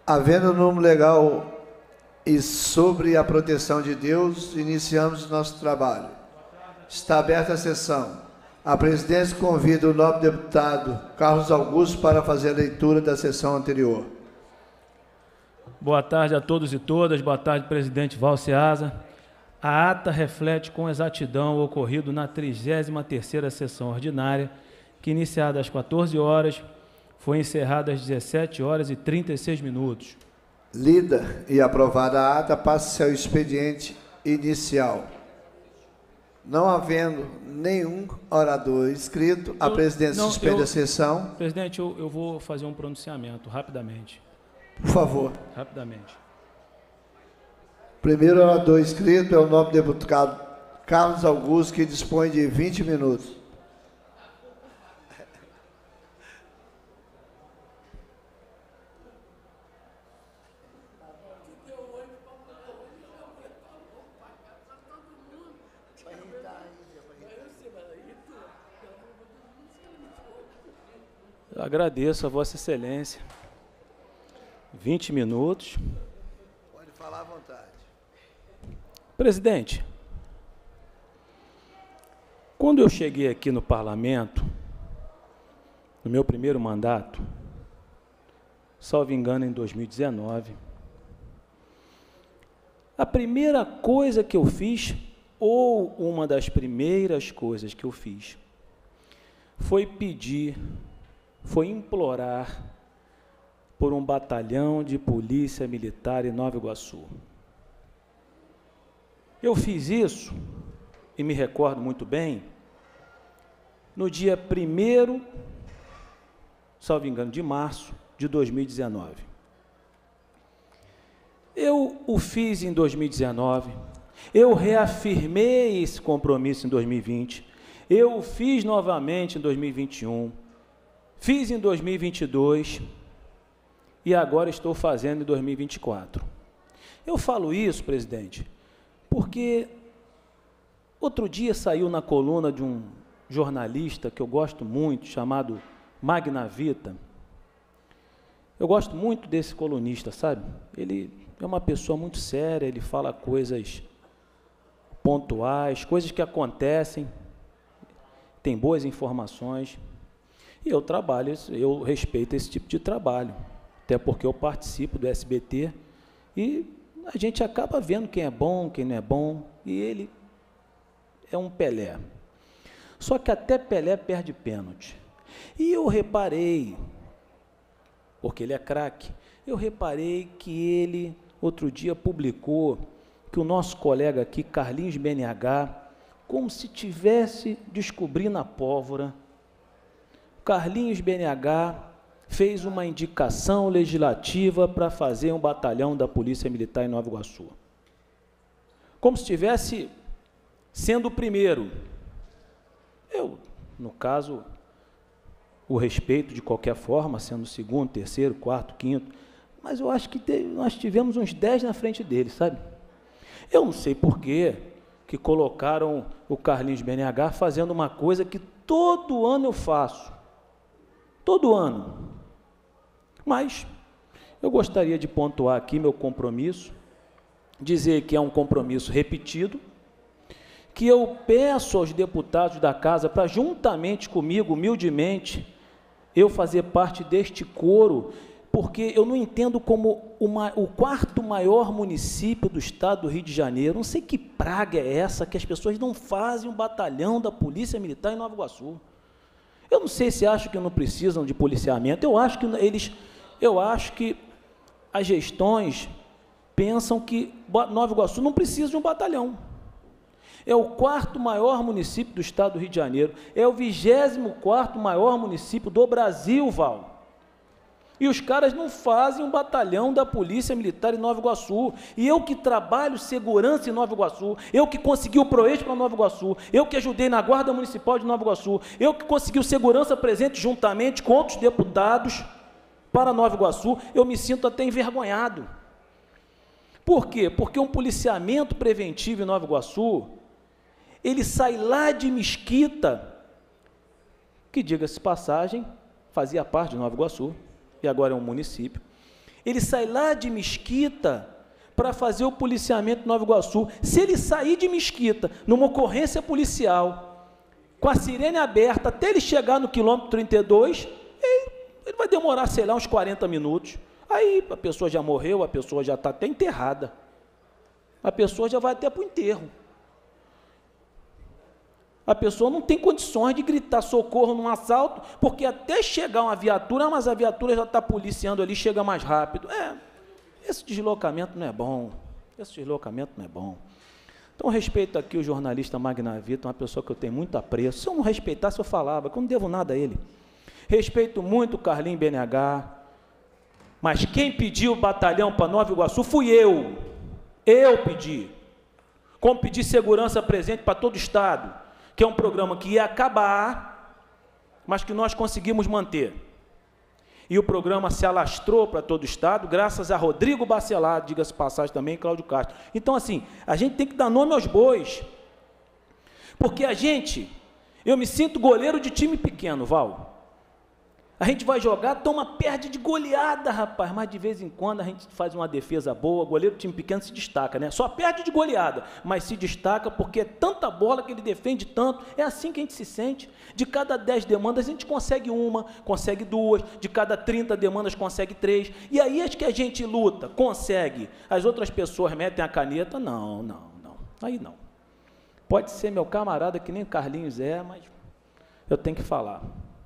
Havendo número legal e sobre a proteção de Deus, iniciamos nosso trabalho. Está aberta a sessão. A presidência convida o nobre deputado Carlos Augusto para fazer a leitura da sessão anterior. Boa tarde a todos e todas. Boa tarde, presidente Valceasa. A ata reflete com exatidão o ocorrido na 33ª sessão ordinária, que, iniciada às 14 horas, foi encerrada às 17 horas e 36 minutos. Lida e aprovada a ata, passa-se ao expediente inicial. Não havendo nenhum orador inscrito, a presidência suspende a sessão. Presidente, eu vou fazer um pronunciamento, rapidamente. Por favor. Rapidamente. Primeiro orador inscrito é o nobre deputado Carlos Augusto, que dispõe de 20 minutos. Eu agradeço a Vossa Excelência. 20 minutos. Pode falar à vontade. Presidente, quando eu cheguei aqui no Parlamento, no meu primeiro mandato, salvo engano, em 2019, a primeira coisa que eu fiz, ou uma das primeiras coisas que eu fiz, foi implorar por um batalhão de polícia militar em Nova Iguaçu. Eu fiz isso, e me recordo muito bem, no dia 1º, salvo engano, de março de 2019. Eu o fiz em 2019, eu reafirmei esse compromisso em 2020, eu o fiz novamente em 2021, fiz em 2022 e agora estou fazendo em 2024. Eu falo isso, presidente, porque outro dia saiu na coluna de um jornalista que eu gosto muito, chamado Magna Vita. Eu gosto muito desse colunista, sabe? Ele é uma pessoa muito séria, ele fala coisas pontuais, coisas que acontecem, tem boas informações. E eu respeito esse tipo de trabalho, até porque eu participo do SBT e a gente acaba vendo quem é bom, quem não é bom, e ele é um Pelé. Só que até Pelé perde pênalti. E eu reparei, porque ele é craque, eu reparei que ele, outro dia, publicou que o nosso colega aqui, Carlinhos BNH, como se tivesse descobrindo a pólvora, Carlinhos BNH fez uma indicação legislativa para fazer um batalhão da Polícia Militar em Nova Iguaçu. Como se estivesse sendo o primeiro. Eu, no caso, o respeito de qualquer forma, sendo o segundo, terceiro, quarto, quinto, mas eu acho que nós tivemos uns 10 na frente dele, sabe? Eu não sei por que colocaram o Carlinhos BNH fazendo uma coisa que todo ano eu faço. Todo ano. Mas eu gostaria de pontuar aqui meu compromisso, dizer que é um compromisso repetido, que eu peço aos deputados da Casa para, juntamente comigo, humildemente, eu fazer parte deste coro, porque eu não entendo como o quarto maior município do estado do Rio de Janeiro, não sei que praga é essa, que as pessoas não fazem um batalhão da Polícia Militar em Nova Iguaçu. Eu não sei se acham que não precisam de policiamento, eu acho que as gestões pensam que Nova Iguaçu não precisa de um batalhão. É o quarto maior município do estado do Rio de Janeiro, é o 24º maior município do Brasil, Val. E os caras não fazem um batalhão da Polícia Militar em Nova Iguaçu. E eu que trabalho segurança em Nova Iguaçu, eu que consegui o PROES para Nova Iguaçu, eu que ajudei na Guarda Municipal de Nova Iguaçu, eu que consegui o segurança presente juntamente com outros deputados para Nova Iguaçu, eu me sinto até envergonhado. Por quê? Porque um policiamento preventivo em Nova Iguaçu, ele sai lá de Mesquita, que, diga-se passagem, fazia parte de Nova Iguaçu, e agora é um município. Ele sai lá de Mesquita para fazer o policiamento em Nova Iguaçu. Se ele sair de Mesquita, numa ocorrência policial, com a sirene aberta, até ele chegar no quilômetro 32, ele vai demorar, sei lá, uns 40 minutos. Aí a pessoa já morreu, a pessoa já está até enterrada. A pessoa já vai até para o enterro. A pessoa não tem condições de gritar socorro num assalto, porque até chegar uma viatura, mas a viatura já está policiando ali, chega mais rápido. Esse deslocamento não é bom. Esse deslocamento não é bom. Então, respeito aqui o jornalista Magnavito, uma pessoa que eu tenho muito apreço. Se eu não respeitasse, eu falava, que eu não devo nada a ele. Respeito muito o Carlinho BNH, mas quem pediu o batalhão para Nova Iguaçu fui eu. Eu pedi. Como pedi segurança presente para todo o Estado, que é um programa que ia acabar, mas que nós conseguimos manter. E o programa se alastrou para todo o Estado, graças a Rodrigo Bacelar, diga-se passagem também, e Cláudio Castro. Então, assim, a gente tem que dar nome aos bois. Porque eu me sinto goleiro de time pequeno, Val. A gente vai jogar, perde de goleada, rapaz, mas de vez em quando a gente faz uma defesa boa, goleiro de time pequeno se destaca, né? Só perde de goleada, mas se destaca porque é tanta bola que ele defende tanto, é assim que a gente se sente. De cada 10 demandas a gente consegue uma, consegue 2, de cada 30 demandas consegue 3, e aí é que a gente luta, consegue. As outras pessoas metem a caneta, não, aí não. Pode ser meu camarada que nem Carlinhos mas eu tenho que falar.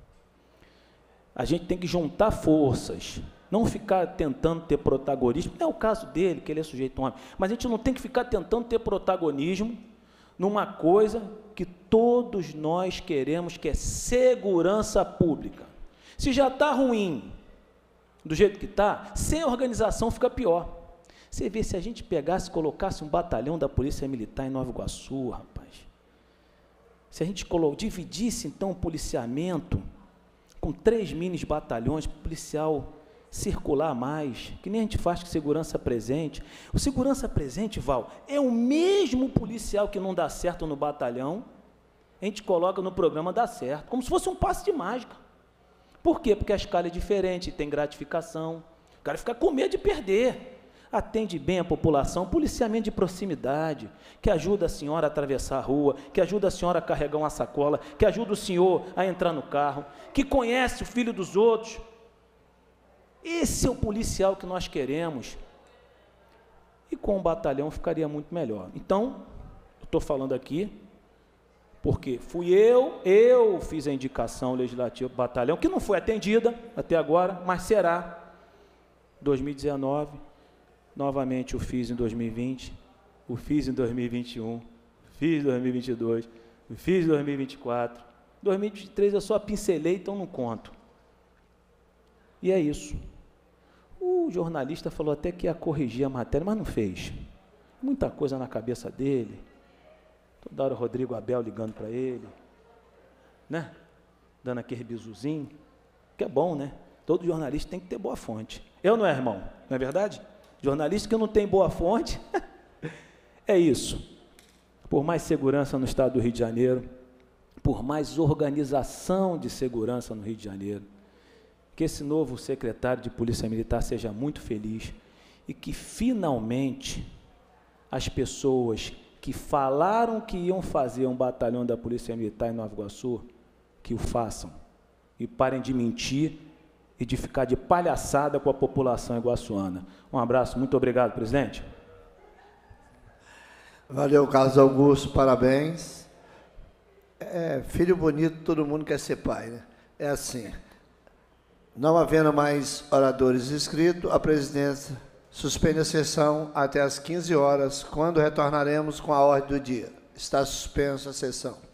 A gente tem que juntar forças, não ficar tentando ter protagonismo. Não é o caso dele, que ele é sujeito homem, mas a gente não tem que ficar tentando ter protagonismo numa coisa que todos nós queremos, que é segurança pública. Se já está ruim, do jeito que está, sem organização fica pior. Você vê, se a gente pegasse, colocasse um batalhão da Polícia Militar em Nova Iguaçu, rapaz, se a gente dividisse, então, o policiamento com 3 mini batalhões, policial circular mais, que nem a gente faz com segurança presente. O segurança presente, Val, é o mesmo policial que não dá certo no batalhão, a gente coloca no programa dá certo, como se fosse um passe de mágica. Por quê? Porque a escala é diferente, tem gratificação, o cara fica com medo de perder. Atende bem a população, policiamento de proximidade, que ajuda a senhora a atravessar a rua, que ajuda a senhora a carregar uma sacola, que ajuda o senhor a entrar no carro, que conhece o filho dos outros. Esse é o policial que nós queremos. E com o batalhão ficaria muito melhor. Então, eu estou falando aqui, porque fui eu fiz a indicação legislativa do batalhão, que não foi atendida até agora, mas será. 2019... Novamente o fiz em 2020, o fiz em 2021, fiz em 2022, o fiz em 2024, 2023 eu só pincelei, então não conto. E é isso. O jornalista falou até que ia corrigir a matéria, mas não fez. Muita coisa na cabeça dele, toda hora o Rodrigo Abel ligando para ele, né? Dando aquele bisuzinho, que é bom, né? Todo jornalista tem que ter boa fonte. Não é, irmão? Não é verdade? Jornalista que não tem boa fonte, é isso. Por mais segurança no estado do Rio de Janeiro, por mais organização de segurança no Rio de Janeiro, que esse novo secretário de Polícia Militar seja muito feliz e que, finalmente, as pessoas que falaram que iam fazer um batalhão da Polícia Militar em Nova Iguaçu, que o façam e parem de mentir e de ficar de palhaçada com a população iguaçuana. Um abraço, muito obrigado, presidente. Valeu, Carlos Augusto, parabéns. Filho bonito, todo mundo quer ser pai, né? É assim. Não havendo mais oradores inscritos, a presidência suspende a sessão até às 15 horas, quando retornaremos com a ordem do dia. Está suspensa a sessão.